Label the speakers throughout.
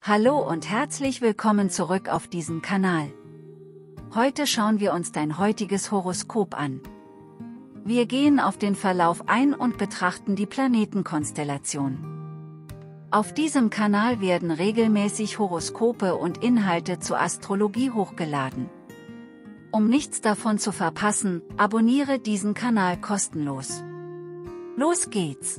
Speaker 1: Hallo und herzlich willkommen zurück auf diesem Kanal. Heute schauen wir uns dein heutiges Horoskop an. Wir gehen auf den Verlauf ein und betrachten die Planetenkonstellation. Auf diesem Kanal werden regelmäßig Horoskope und Inhalte zur Astrologie hochgeladen. Um nichts davon zu verpassen, abonniere diesen Kanal kostenlos. Los geht's!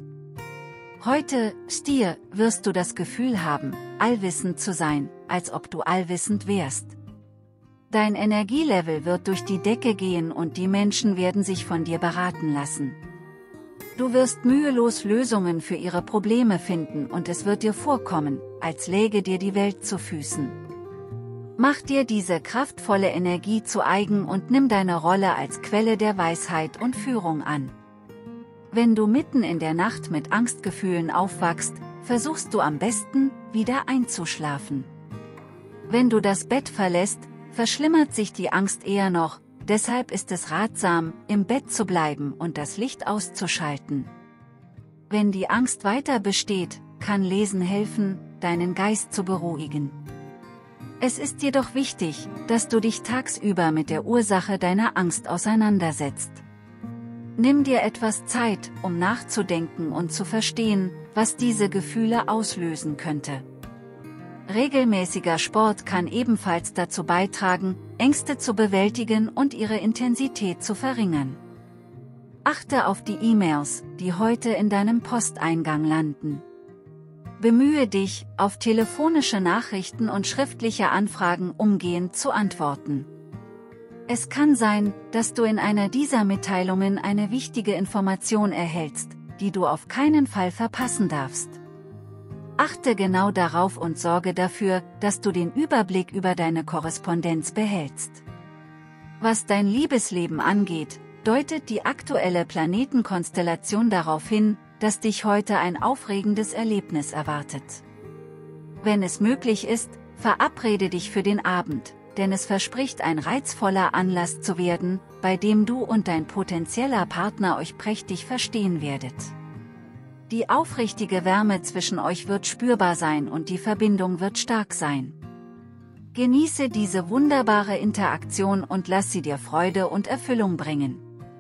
Speaker 1: Heute, Stier, wirst du das Gefühl haben, allwissend zu sein, als ob du allwissend wärst. Dein Energielevel wird durch die Decke gehen und die Menschen werden sich von dir beraten lassen. Du wirst mühelos Lösungen für ihre Probleme finden und es wird dir vorkommen, als läge dir die Welt zu Füßen. Mach dir diese kraftvolle Energie zu eigen und nimm deine Rolle als Quelle der Weisheit und Führung an. Wenn du mitten in der Nacht mit Angstgefühlen aufwachst, versuchst du am besten, wieder einzuschlafen. Wenn du das Bett verlässt, verschlimmert sich die Angst eher noch, deshalb ist es ratsam, im Bett zu bleiben und das Licht auszuschalten. Wenn die Angst weiter besteht, kann Lesen helfen, deinen Geist zu beruhigen. Es ist jedoch wichtig, dass du dich tagsüber mit der Ursache deiner Angst auseinandersetzt. Nimm dir etwas Zeit, um nachzudenken und zu verstehen, was diese Gefühle auslösen könnte. Regelmäßiger Sport kann ebenfalls dazu beitragen, Ängste zu bewältigen und ihre Intensität zu verringern. Achte auf die E-Mails, die heute in deinem Posteingang landen. Bemühe dich, auf telefonische Nachrichten und schriftliche Anfragen umgehend zu antworten. Es kann sein, dass du in einer dieser Mitteilungen eine wichtige Information erhältst, die du auf keinen Fall verpassen darfst. Achte genau darauf und sorge dafür, dass du den Überblick über deine Korrespondenz behältst. Was dein Liebesleben angeht, deutet die aktuelle Planetenkonstellation darauf hin, dass dich heute ein aufregendes Erlebnis erwartet. Wenn es möglich ist, verabrede dich für den Abend, denn es verspricht ein reizvoller Anlass zu werden, bei dem du und dein potenzieller Partner euch prächtig verstehen werdet. Die aufrichtige Wärme zwischen euch wird spürbar sein und die Verbindung wird stark sein. Genieße diese wunderbare Interaktion und lass sie dir Freude und Erfüllung bringen.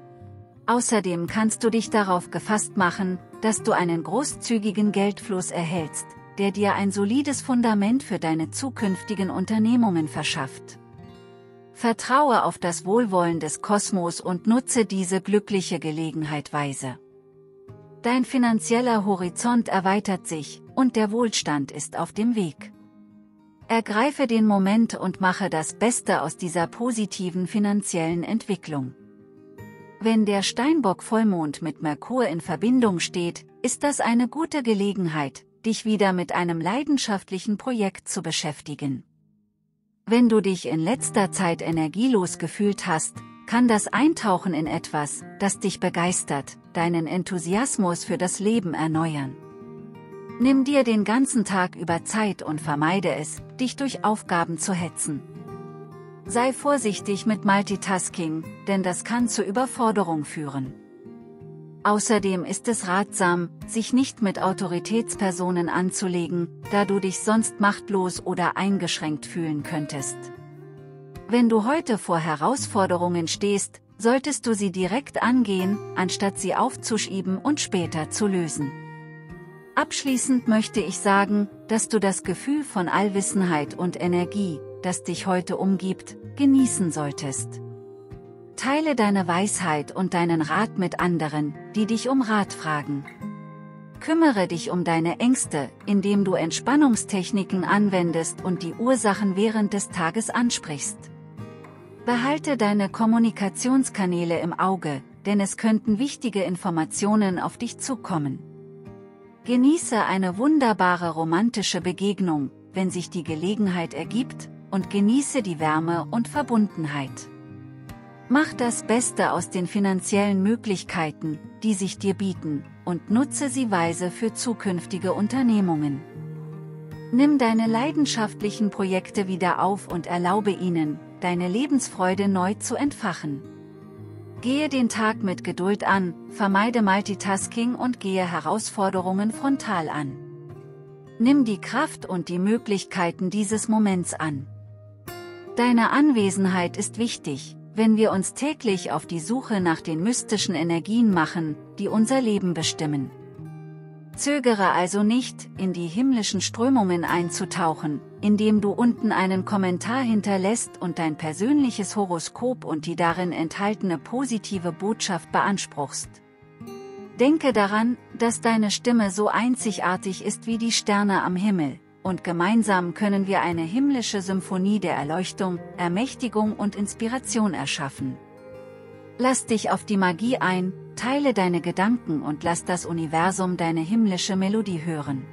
Speaker 1: Außerdem kannst du dich darauf gefasst machen, dass du einen großzügigen Geldfluss erhältst, der dir ein solides Fundament für deine zukünftigen Unternehmungen verschafft. Vertraue auf das Wohlwollen des Kosmos und nutze diese glückliche Gelegenheit weise. Dein finanzieller Horizont erweitert sich, und der Wohlstand ist auf dem Weg. Ergreife den Moment und mache das Beste aus dieser positiven finanziellen Entwicklung. Wenn der Steinbock-Vollmond mit Merkur in Verbindung steht, ist das eine gute Gelegenheit, dich wieder mit einem leidenschaftlichen Projekt zu beschäftigen. Wenn du dich in letzter Zeit energielos gefühlt hast, kann das Eintauchen in etwas, das dich begeistert, deinen Enthusiasmus für das Leben erneuern. Nimm dir den ganzen Tag über Zeit und vermeide es, dich durch Aufgaben zu hetzen. Sei vorsichtig mit Multitasking, denn das kann zur Überforderung führen. Außerdem ist es ratsam, sich nicht mit Autoritätspersonen anzulegen, da du dich sonst machtlos oder eingeschränkt fühlen könntest. Wenn du heute vor Herausforderungen stehst, solltest du sie direkt angehen, anstatt sie aufzuschieben und später zu lösen. Abschließend möchte ich sagen, dass du das Gefühl von Allwissenheit und Energie, das dich heute umgibt, genießen solltest. Teile deine Weisheit und deinen Rat mit anderen, die dich um Rat fragen. Kümmere dich um deine Ängste, indem du Entspannungstechniken anwendest und die Ursachen während des Tages ansprichst. Behalte deine Kommunikationskanäle im Auge, denn es könnten wichtige Informationen auf dich zukommen. Genieße eine wunderbare romantische Begegnung, wenn sich die Gelegenheit ergibt, und genieße die Wärme und Verbundenheit. Mach das Beste aus den finanziellen Möglichkeiten, die sich dir bieten, und nutze sie weise für zukünftige Unternehmungen. Nimm deine leidenschaftlichen Projekte wieder auf und erlaube ihnen, deine Lebensfreude neu zu entfachen. Gehe den Tag mit Geduld an, vermeide Multitasking und gehe Herausforderungen frontal an. Nimm die Kraft und die Möglichkeiten dieses Moments an. Deine Anwesenheit ist wichtig, wenn wir uns täglich auf die Suche nach den mystischen Energien machen, die unser Leben bestimmen. Zögere also nicht, in die himmlischen Strömungen einzutauchen, indem du unten einen Kommentar hinterlässt und dein persönliches Horoskop und die darin enthaltene positive Botschaft beanspruchst. Denke daran, dass deine Stimme so einzigartig ist wie die Sterne am Himmel, und gemeinsam können wir eine himmlische Symphonie der Erleuchtung, Ermächtigung und Inspiration erschaffen. Lass dich auf die Magie ein, teile deine Gedanken und lass das Universum deine himmlische Melodie hören.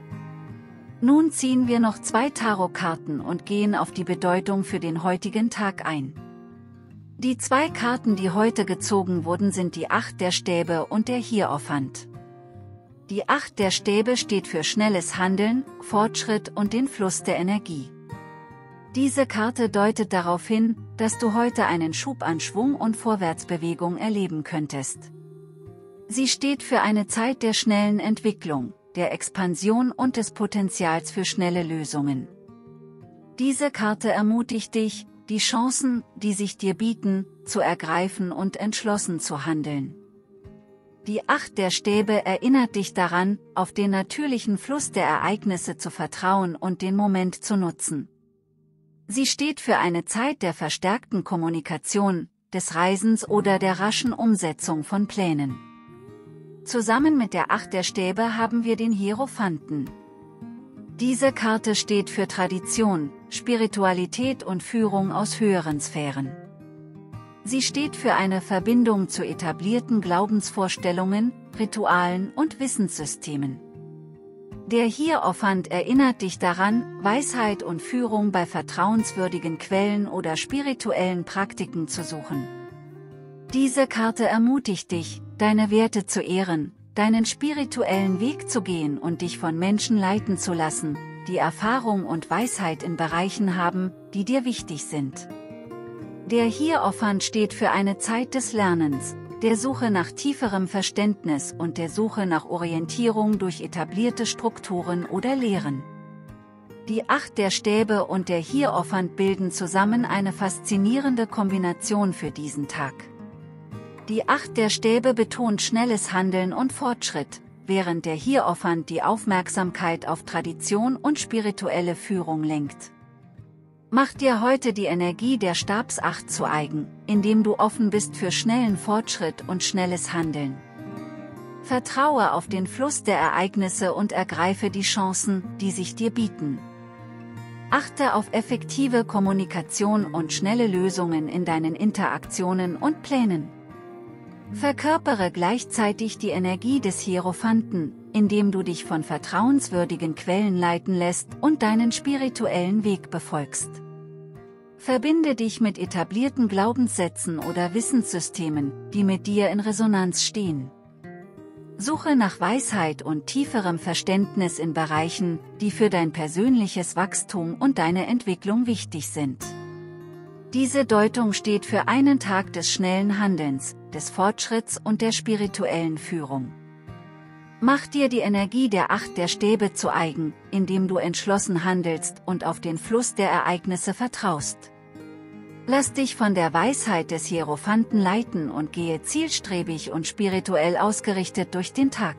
Speaker 1: Nun ziehen wir noch 2 Tarotkarten und gehen auf die Bedeutung für den heutigen Tag ein. Die 2 Karten, die heute gezogen wurden, sind die 8 der Stäbe und der Hierophant. Die 8 der Stäbe steht für schnelles Handeln, Fortschritt und den Fluss der Energie. Diese Karte deutet darauf hin, dass du heute einen Schub an Schwung und Vorwärtsbewegung erleben könntest. Sie steht für eine Zeit der schnellen Entwicklung, der Expansion und des Potenzials für schnelle Lösungen. Diese Karte ermutigt dich, die Chancen, die sich dir bieten, zu ergreifen und entschlossen zu handeln. Die 8 der Stäbe erinnert dich daran, auf den natürlichen Fluss der Ereignisse zu vertrauen und den Moment zu nutzen. Sie steht für eine Zeit der verstärkten Kommunikation, des Reisens oder der raschen Umsetzung von Plänen. Zusammen mit der 8 der Stäbe haben wir den Hierophanten. Diese Karte steht für Tradition, Spiritualität und Führung aus höheren Sphären. Sie steht für eine Verbindung zu etablierten Glaubensvorstellungen, Ritualen und Wissenssystemen. Der Hierophant erinnert dich daran, Weisheit und Führung bei vertrauenswürdigen Quellen oder spirituellen Praktiken zu suchen. Diese Karte ermutigt dich, deine Werte zu ehren, deinen spirituellen Weg zu gehen und dich von Menschen leiten zu lassen, die Erfahrung und Weisheit in Bereichen haben, die dir wichtig sind. Der Hierophant steht für eine Zeit des Lernens, der Suche nach tieferem Verständnis und der Suche nach Orientierung durch etablierte Strukturen oder Lehren. Die 8 der Stäbe und der Hierophant bilden zusammen eine faszinierende Kombination für diesen Tag. Die 8 der Stäbe betont schnelles Handeln und Fortschritt, während der Hierophant die Aufmerksamkeit auf Tradition und spirituelle Führung lenkt. Mach dir heute die Energie der Stabsacht zu eigen, indem du offen bist für schnellen Fortschritt und schnelles Handeln. Vertraue auf den Fluss der Ereignisse und ergreife die Chancen, die sich dir bieten. Achte auf effektive Kommunikation und schnelle Lösungen in deinen Interaktionen und Plänen. Verkörpere gleichzeitig die Energie des Hierophanten, indem du dich von vertrauenswürdigen Quellen leiten lässt und deinen spirituellen Weg befolgst. Verbinde dich mit etablierten Glaubenssätzen oder Wissenssystemen, die mit dir in Resonanz stehen. Suche nach Weisheit und tieferem Verständnis in Bereichen, die für dein persönliches Wachstum und deine Entwicklung wichtig sind. Diese Deutung steht für einen Tag des schnellen Handelns, des Fortschritts und der spirituellen Führung. Mach dir die Energie der 8 der Stäbe zu eigen, indem du entschlossen handelst und auf den Fluss der Ereignisse vertraust. Lass dich von der Weisheit des Hierophanten leiten und gehe zielstrebig und spirituell ausgerichtet durch den Tag.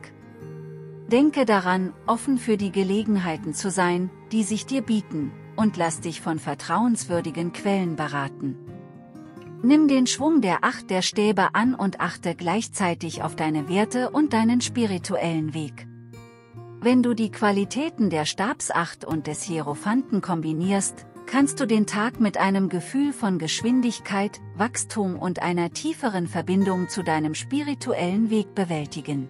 Speaker 1: Denke daran, offen für die Gelegenheiten zu sein, die sich dir bieten, und lass dich von vertrauenswürdigen Quellen beraten. Nimm den Schwung der 8 der Stäbe an und achte gleichzeitig auf deine Werte und deinen spirituellen Weg. Wenn du die Qualitäten der Stabsacht und des Hierophanten kombinierst, kannst du den Tag mit einem Gefühl von Geschwindigkeit, Wachstum und einer tieferen Verbindung zu deinem spirituellen Weg bewältigen.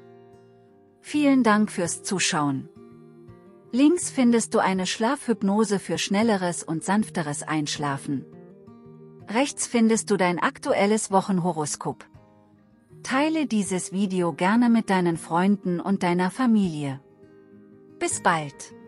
Speaker 1: Vielen Dank fürs Zuschauen. Links findest du eine Schlafhypnose für schnelleres und sanfteres Einschlafen. Rechts findest du dein aktuelles Wochenhoroskop. Teile dieses Video gerne mit deinen Freunden und deiner Familie. Bis bald!